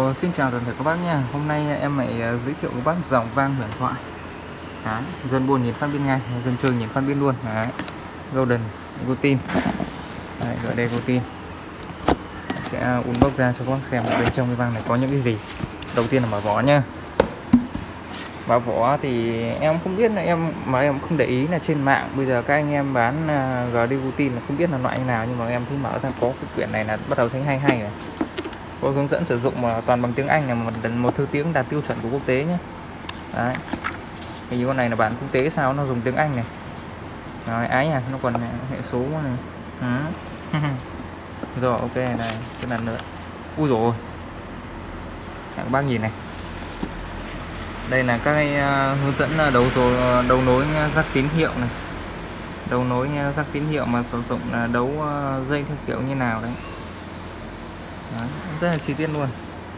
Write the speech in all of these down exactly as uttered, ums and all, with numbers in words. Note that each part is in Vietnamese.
Hello, xin chào toàn thể các bác nha. Hôm nay em lại giới thiệu các bác dòng vang huyền thoại. Đấy, dân buôn nhìn phát pin ngay, dân chơi nhìn phát pin luôn. Đấy, Golden Gotin. Đấy, gọi đây Gotin. Sẽ unbox ra cho các bác xem bên trong cái vang này có những cái gì. Đầu tiên là mở vỏ nha. Mở vỏ thì em không biết là em mà em không để ý là trên mạng bây giờ các anh em bán uh, giê đê Gotin là không biết là loại nào, nhưng mà em thấy mở ra có cái quyển này là bắt đầu thấy hay hay này. Có hướng dẫn sử dụng mà toàn bằng tiếng Anh, là một, một thứ tiếng đạt tiêu chuẩn của quốc tế nhé. Đấy, hình như con này là bản quốc tế sao nó dùng tiếng Anh này. Rồi ái nha, nó còn hệ số này. Ừ. Rồi ok này, cái lần nữa. Ui rồi, các bác nhìn này, đây là các cái uh, hướng dẫn đấu rồi đấu nối rắc tín hiệu này, đấu nối rắc tín hiệu mà sử dụng là đấu uh, dây theo kiểu như nào đấy. Đấy, rất là chi tiết luôn.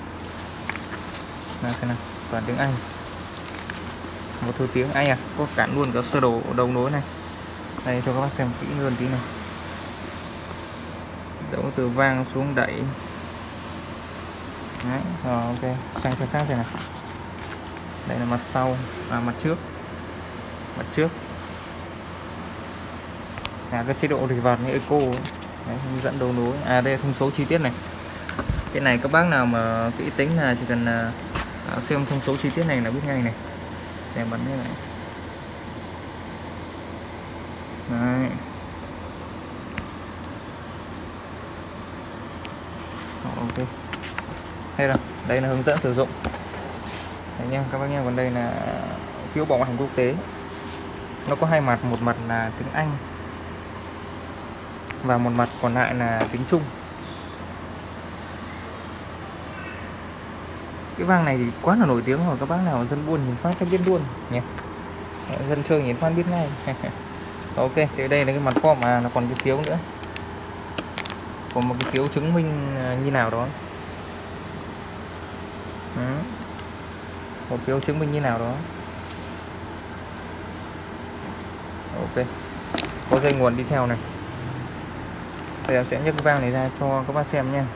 Nào xem nào, toàn tiếng Anh, một thứ tiếng Anh à, có cản luôn cả sơ đồ đầu nối này. Đây cho các bác xem kỹ hơn tí này. Đấu từ vang xuống đẩy. Đấy, rồi ok, sang cho khác xem nào. Đây là mặt sau, à mặt trước, mặt trước. Là cái chế độ reverb như eco. Đấy, hướng dẫn đấu nối. À đây là thông số chi tiết này. Cái này các bác nào mà kỹ tính là chỉ cần uh, xem thông số chi tiết này là biết ngay này. Để bắn như này. Đấy. Ok. Hay rồi, đây là hướng dẫn sử dụng. Đấy nha các bác nha, còn đây là phiếu bảo hành quốc tế. Nó có hai mặt, một mặt là tiếng Anh và một mặt còn lại là tiếng Trung. Cái vang này thì quá là nổi tiếng rồi, các bác nào dân buôn nhìn phát chắc biết luôn nhé, dân chơi nhìn phát biết ngay. Ok, thì đây là cái mặt form, mà nó còn cái phiếu nữa, còn một cái phiếu chứng minh như nào đó. Ừ. Một phiếu chứng minh như nào đó. Ok, có dây nguồn đi theo này. Thì em sẽ nhấc cái vang này ra cho các bác xem nha.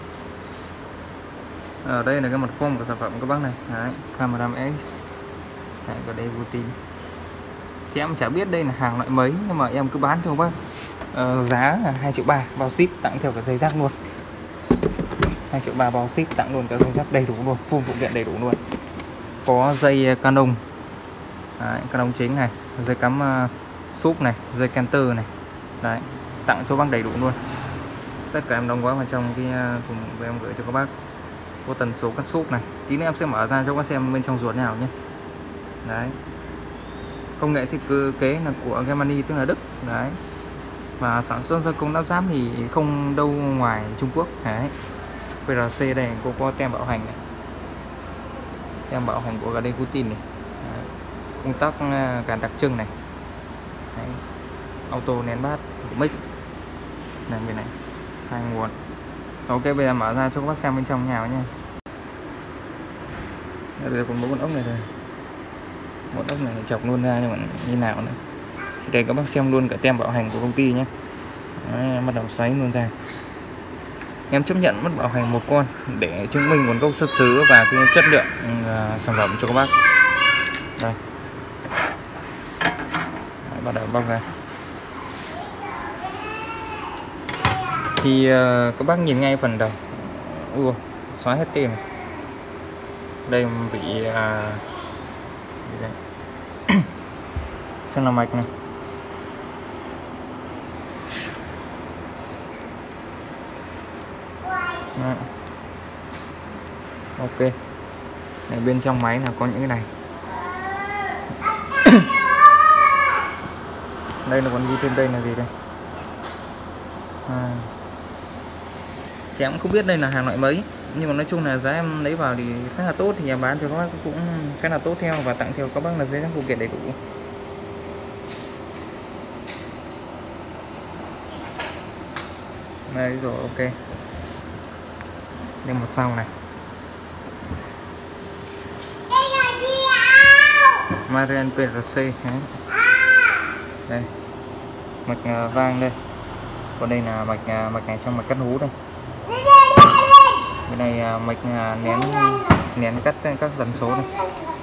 Ở đây là cái mặt form của sản phẩm các bác này. Đấy, Camera X. Đấy, có đây Gotin. Thì em chả biết đây là hàng loại mấy, nhưng mà em cứ bán cho các bác uh, giá là hai triệu ba bao ship, tặng theo cả dây rắc luôn. hai triệu ba bao ship, tặng luôn cả dây rắc đầy đủ luôn, full phụ kiện đầy đủ luôn. Có dây Canon. Đấy, Canon chính này, dây cắm uh, súp này, dây canter này. Đấy, tặng cho bác đầy đủ luôn. Tất cả em đóng gói vào trong cái uh, thùng của em gửi cho các bác. Có tần số cắt súp này, tí nữa em sẽ mở ra cho các bác xem bên trong ruột nào nhé. Đấy, công nghệ thiết kế là của Germany, tức là Đức. Đấy, và sản xuất gia công lắp ráp thì không đâu ngoài Trung Quốc. Đấy, vê rờ xê đây có, có tem bảo hành này, tem bảo hành của giê đê Gotin này. Đấy, công tắc cản đặc trưng này. Đấy, auto nén bát của mic này, bên này hai nguồn. Ok, bây giờ mở ra cho các bác xem bên trong nhà nha. Đây còn một con ốc này rồi, một ốc này chọc luôn ra nhưng mà như nào nữa. Đây các bác xem luôn cả tem bảo hành của công ty nhé. Đấy, bắt đầu xoáy luôn ra. Em chấp nhận mất bảo hành một con để chứng minh nguồn gốc xuất xứ và cái chất lượng uh, sản phẩm cho các bác. Đây. Đấy, bắt đầu bóc ra. Thì uh, các bác nhìn ngay phần đầu. Ui, xóa hết tem. Đây vị uh, đây. Xem là mạch này. Đó. Ok, này, bên trong máy là có những cái này. Đây là còn ghi thêm đây là gì đây. À, thì em cũng không biết đây là hàng loại mấy, nhưng mà nói chung là giá em lấy vào thì khá là tốt, thì nhà bán cho các bác cũng khá là tốt theo, và tặng theo các bác là giấy phụ kiện đầy đủ. Đây rồi, ok. Đây một sau này, Marian pê rờ xê. Đây mạch vang đây, còn đây là mạch mạch này trong mạch cắt hú đây. Bên này à, mạch à, nén nén cắt các tần số này.